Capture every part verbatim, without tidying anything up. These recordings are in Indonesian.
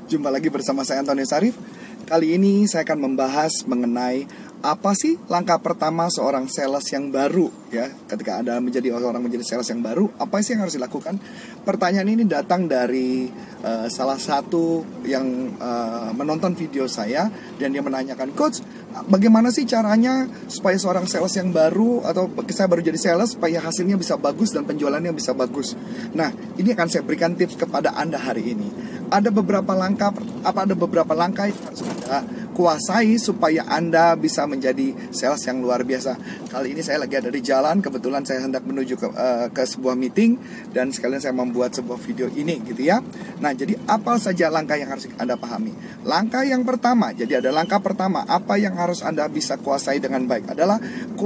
Jumpa lagi bersama saya Antonius Arif. Kali ini saya akan membahas mengenai apa sih langkah pertama seorang sales yang baru, ya. Ketika Anda menjadi orang menjadi sales yang baru, apa sih yang harus dilakukan? Pertanyaan ini datang dari uh, salah satu yang uh, menonton video saya, dan dia menanyakan, "Coach, bagaimana sih caranya supaya seorang sales yang baru atau saya baru jadi sales supaya hasilnya bisa bagus dan penjualannya bisa bagus?" Nah, ini akan saya berikan tips kepada Anda hari ini. Ada beberapa langkah, apa ada beberapa langkah yang harus Anda kuasai supaya Anda bisa menjadi sales yang luar biasa. Kali ini saya lagi ada di jalan, kebetulan saya hendak menuju ke, uh, ke sebuah meeting, dan sekalian saya membuat sebuah video ini gitu ya. Nah, jadi apa saja langkah yang harus Anda pahami? Langkah yang pertama, jadi ada langkah pertama, apa yang harus Anda bisa kuasai dengan baik adalah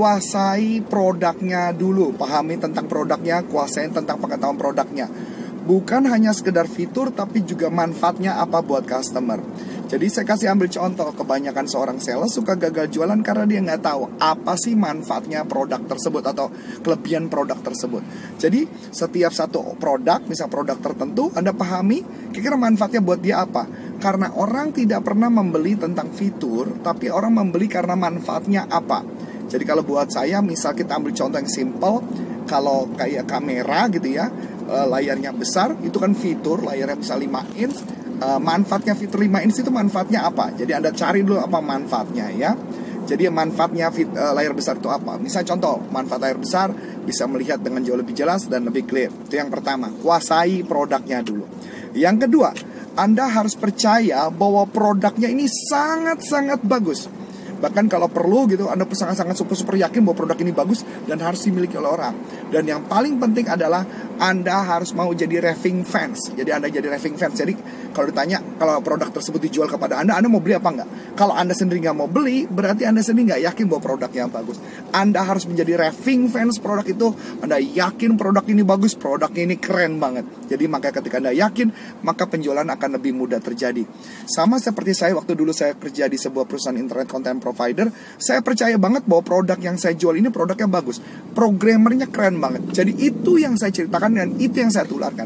kuasai produknya dulu. Pahami tentang produknya, kuasai tentang pengetahuan produknya. Bukan hanya sekedar fitur, tapi juga manfaatnya apa buat customer. Jadi saya kasih ambil contoh, kebanyakan seorang sales suka gagal jualan karena dia nggak tahu apa sih manfaatnya produk tersebut atau kelebihan produk tersebut. Jadi setiap satu produk, misal produk tertentu, Anda pahami kira-kira manfaatnya buat dia apa. Karena orang tidak pernah membeli tentang fitur, tapi orang membeli karena manfaatnya apa. Jadi kalau buat saya, misal kita ambil contoh yang simple, kalau kayak kamera gitu ya, layarnya besar, itu kan fitur, layarnya bisa lima inch. Uh, manfaatnya fitur lima inch itu manfaatnya apa? Jadi Anda cari dulu apa manfaatnya ya. Jadi manfaatnya fit, uh, layar besar itu apa? Misal contoh, manfaat layar besar bisa melihat dengan jauh lebih jelas dan lebih clear. Itu yang pertama, kuasai produknya dulu. Yang kedua, Anda harus percaya bahwa produknya ini sangat-sangat bagus. Bahkan kalau perlu gitu, Anda sangat-sangat super-super yakin bahwa produk ini bagus dan harus dimiliki oleh orang. Dan yang paling penting adalah Anda harus mau jadi raving fans. Jadi Anda jadi raving fans. Jadi kalau ditanya, kalau produk tersebut dijual kepada Anda, Anda mau beli apa enggak? Kalau Anda sendiri nggak mau beli, berarti Anda sendiri nggak yakin bahwa produknya bagus. Anda harus menjadi raving fans produk itu. Anda yakin produk ini bagus, produknya ini keren banget. Jadi maka ketika Anda yakin, maka penjualan akan lebih mudah terjadi. Sama seperti saya waktu dulu saya kerja di sebuah perusahaan internet content provider, saya percaya banget bahwa produk yang saya jual ini produknya bagus, programmernya keren banget. Jadi itu yang saya ceritakan dan itu yang saya tularkan.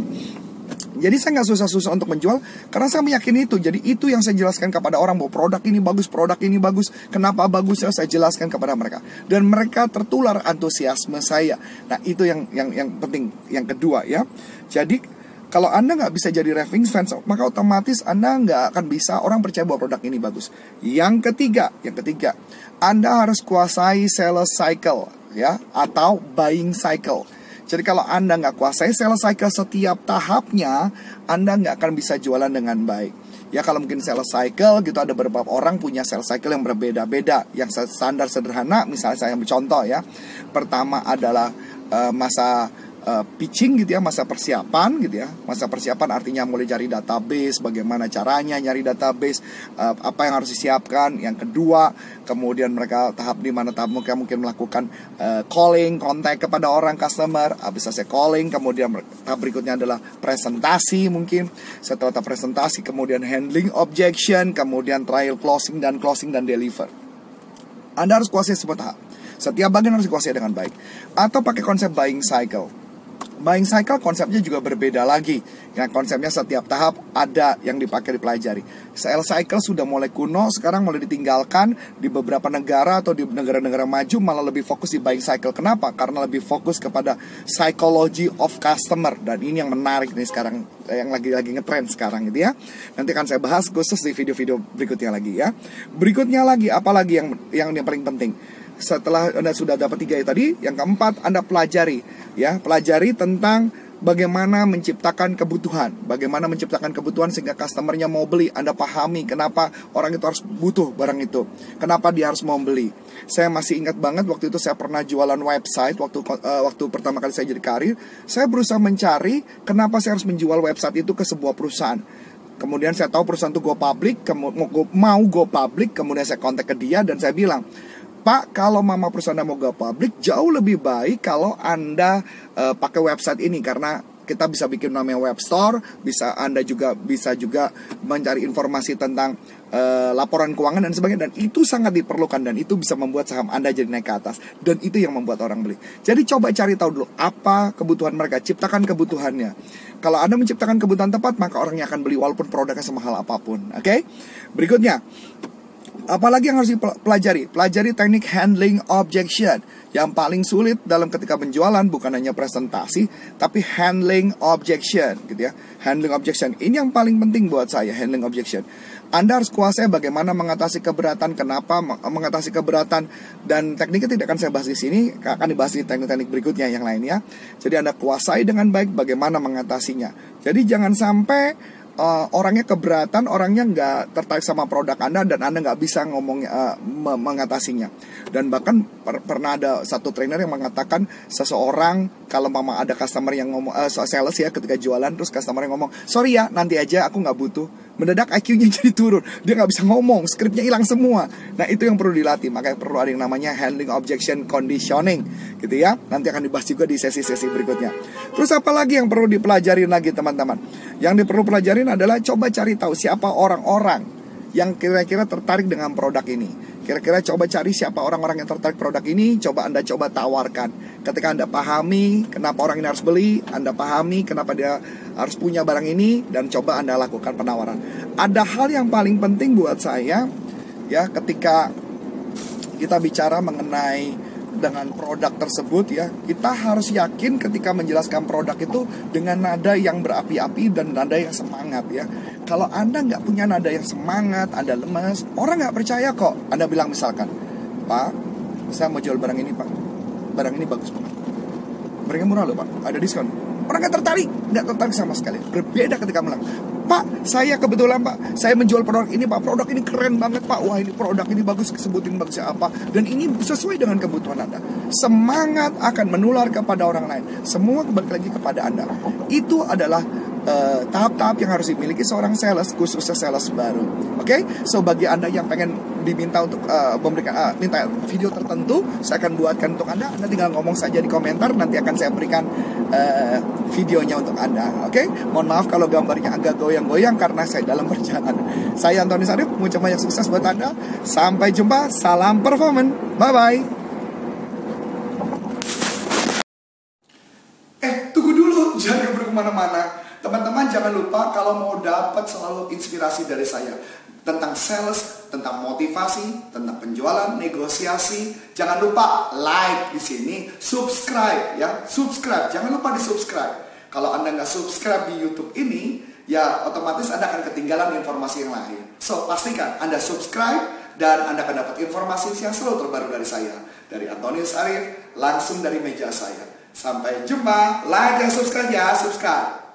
Jadi saya nggak susah-susah untuk menjual karena saya meyakini itu. Jadi itu yang saya jelaskan kepada orang bahwa produk ini bagus, produk ini bagus. Kenapa bagus? Saya jelaskan kepada mereka dan mereka tertular antusiasme saya. Nah, itu yang yang yang penting. Yang kedua ya. Jadi kalau Anda nggak bisa jadi raving fans, maka otomatis Anda nggak akan bisa orang percaya bahwa produk ini bagus. Yang ketiga, yang ketiga, Anda harus kuasai sales cycle, ya, atau buying cycle. Jadi kalau Anda nggak kuasai sales cycle setiap tahapnya, Anda nggak akan bisa jualan dengan baik. Ya, kalau mungkin sales cycle gitu, ada beberapa orang punya sales cycle yang berbeda-beda. Yang standar sederhana, misalnya saya ambil contoh ya. Pertama adalah uh, masa Uh, pitching gitu ya, masa persiapan gitu ya. Masa persiapan artinya mulai cari database, bagaimana caranya nyari database, uh, apa yang harus disiapkan. Yang kedua, kemudian mereka tahap di mana tahap mereka mungkin melakukan uh, calling, kontak kepada orang customer. Habis selesai calling, kemudian tahap berikutnya adalah presentasi mungkin. Setelah tahap presentasi, kemudian handling objection, kemudian trial closing dan closing dan deliver. Anda harus kuasai semua tahap. Setiap bagian harus dikuasai dengan baik. Atau pakai konsep buying cycle. Buying cycle konsepnya juga berbeda lagi. Yang konsepnya setiap tahap ada yang dipakai dipelajari. Sales cycle sudah mulai kuno, sekarang mulai ditinggalkan. Di beberapa negara atau di negara-negara maju malah lebih fokus di buying cycle. Kenapa? Karena lebih fokus kepada psychology of customer. Dan ini yang menarik nih sekarang, yang lagi-lagi ngetrend sekarang gitu ya. Nanti akan saya bahas khusus di video-video berikutnya lagi ya. Berikutnya lagi, apalagi yang yang yang paling penting. Setelah Anda sudah dapat tiga tadi, yang keempat Anda pelajari ya, pelajari tentang bagaimana menciptakan kebutuhan, bagaimana menciptakan kebutuhan sehingga customernya mau beli. Anda pahami kenapa orang itu harus butuh barang itu, kenapa dia harus mau beli. Saya masih ingat banget waktu itu saya pernah jualan website waktu uh, waktu pertama kali saya jadi karir. Saya berusaha mencari kenapa saya harus menjual website itu ke sebuah perusahaan. Kemudian saya tahu perusahaan itu go public, mau go public, kemudian saya kontak ke dia dan saya bilang, "Pak, kalau mama perusahaan mau go public, jauh lebih baik kalau Anda uh, pakai website ini karena kita bisa bikin namanya web store, bisa Anda juga bisa juga mencari informasi tentang uh, laporan keuangan dan sebagainya, dan itu sangat diperlukan dan itu bisa membuat saham Anda jadi naik ke atas, dan itu yang membuat orang beli. Jadi coba cari tahu dulu apa kebutuhan mereka, ciptakan kebutuhannya. Kalau Anda menciptakan kebutuhan tepat, maka orangnya akan beli walaupun produknya semahal apapun. Oke? Okay? Berikutnya, apalagi yang harus dipelajari? Pelajari teknik handling objection. Yang paling sulit dalam ketika penjualan bukan hanya presentasi, tapi handling objection, gitu ya. Handling objection ini yang paling penting buat saya, handling objection. Anda harus kuasai bagaimana mengatasi keberatan, kenapa mengatasi keberatan, dan tekniknya tidak akan saya bahas di sini, akan dibahas di teknik-teknik berikutnya yang lainnya. Jadi Anda kuasai dengan baik bagaimana mengatasinya. Jadi jangan sampai Uh, orangnya keberatan, orangnya nggak tertarik sama produk Anda dan Anda nggak bisa ngomong uh, mengatasinya. Dan bahkan per pernah ada satu trainer yang mengatakan seseorang kalau mama ada customer yang ngomong, uh, sales ya, ketika jualan terus customer yang ngomong, sorry ya nanti aja aku nggak butuh, mendadak I Q-nya jadi turun, dia nggak bisa ngomong, skripnya hilang semua. Nah itu yang perlu dilatih, makanya perlu ada yang namanya handling objection conditioning, gitu ya. Nanti akan dibahas juga di sesi-sesi berikutnya. Terus apa lagi yang perlu dipelajarin lagi teman-teman? Yang perlu pelajarin adalah coba cari tahu siapa orang-orang yang kira-kira tertarik dengan produk ini. Kira-kira coba cari siapa orang-orang yang tertarik produk ini, coba Anda coba tawarkan. Ketika Anda pahami kenapa orang ini harus beli, Anda pahami kenapa dia harus punya barang ini, dan coba Anda lakukan penawaran. Ada hal yang paling penting buat saya, ya, ketika kita bicara mengenai dengan produk tersebut, ya, kita harus yakin ketika menjelaskan produk itu dengan nada yang berapi-api dan nada yang semangat, ya. Kalau Anda nggak punya nada yang semangat, Anda lemas, orang nggak percaya kok. Anda bilang misalkan, Pak, saya mau jual barang ini Pak, barang ini bagus banget, barangnya murah loh Pak, ada diskon. Orang nggak tertarik, nggak tertarik sama sekali. Berbeda ketika bilang, Pak, saya kebetulan Pak, saya menjual produk ini Pak, produk ini keren banget Pak, wah ini produk ini bagus, sebutin bagusnya apa, dan ini sesuai dengan kebutuhan Anda. Semangat akan menular kepada orang lain. Semua kembali lagi kepada Anda. Itu adalah tahap-tahap uh, yang harus dimiliki seorang sales, khususnya sales baru. Oke, okay? So bagi Anda yang pengen diminta untuk uh, memberikan uh, minta video tertentu, saya akan buatkan untuk Anda. Anda tinggal ngomong saja di komentar, nanti akan saya berikan uh, videonya untuk Anda. Oke, okay? Mohon maaf kalau gambarnya agak goyang-goyang karena saya dalam perjalanan. Saya Antoni Sarif, mengucapkan banyak sukses buat Anda. Sampai jumpa, salam performan, bye bye. Eh, tunggu dulu, jangan kemana-mana. Teman-teman jangan lupa kalau mau dapat selalu inspirasi dari saya tentang sales, tentang motivasi, tentang penjualan, negosiasi, jangan lupa like di sini, subscribe ya, subscribe, jangan lupa di subscribe. Kalau Anda nggak subscribe di YouTube ini, ya otomatis Anda akan ketinggalan informasi yang lain. So pastikan Anda subscribe dan Anda akan dapat informasi yang selalu terbaru dari saya, dari Antonius Arif, langsung dari meja saya. Sampai jumpa, like dan subscribe ya, subscribe.